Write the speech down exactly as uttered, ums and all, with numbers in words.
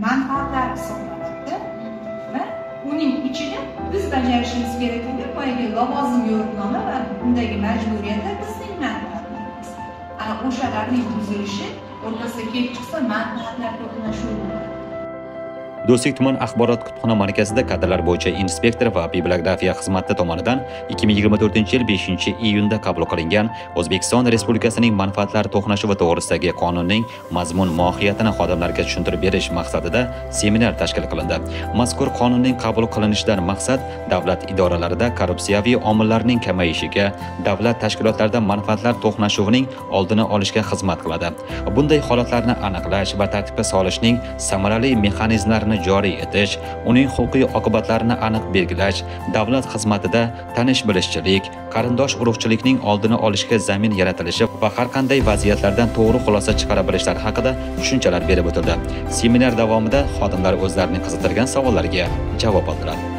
manfaatlari hisoblanadi va uning ichida biz bajarishimiz kerakligi boyagi lavozim yo'riqnoma va undagi majburiyatlar bizning manfaatlarimiz. Ana o'shalarning buzilishi o'rtasida kelib chiqsa manfaatlar to'qnashuvi bo'ladi. Do'stlik tuman axborot kutubxona markazida kadrlar bo'yicha inspektor va bibliografiya xizmati tomonidan ikki ming yigirma to'rtinchi yil beshinchi iyunda qabul qilingan O'zbekiston Respublikasining manfaatlari to'qnashuvi to'g'risidagi qonunning mazmun mohiyatini xodimlarga tushuntirib berish maqsadida seminar tashkil qilindi. Mazkur qonunning qabul qilinishidan maqsad davlat idoralarida korrupsiyaviy omillarning kamayishiga, davlat tashkilotlarida manfaatlar to'qnashuvining oldini olishga xizmat qiladi. Bunday holatlarni aniqlash va tartibga solishning samarali mexanizmlarini joriy etish, uning huquqiy oqibatlarini aniq belgilash, davlat xizmatida tanish-bilishchilik, qarindosh urug'chilikning oldini olishga zamin yaratilishi va har qanday vaziyatlardan to'g'ri xulosa chiqara bilishlar haqida tushunchalar berib o'tildi. Seminar davomida xodimlar o'zlarining qiziqtirgan savollariga javob oldilar.